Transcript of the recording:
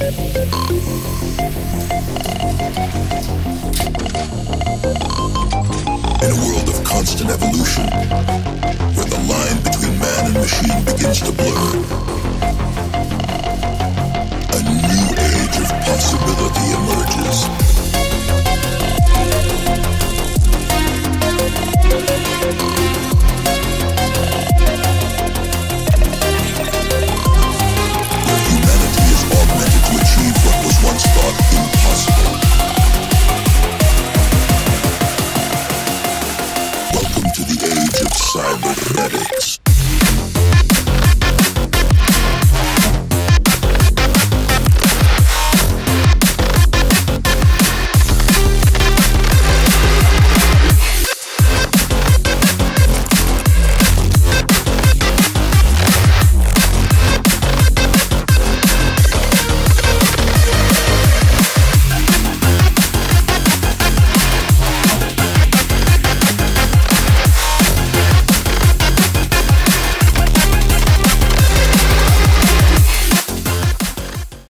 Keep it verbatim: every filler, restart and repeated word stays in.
In a world of constant evolution, where the line between man and machine begins to blur, a new age of possibility emerges.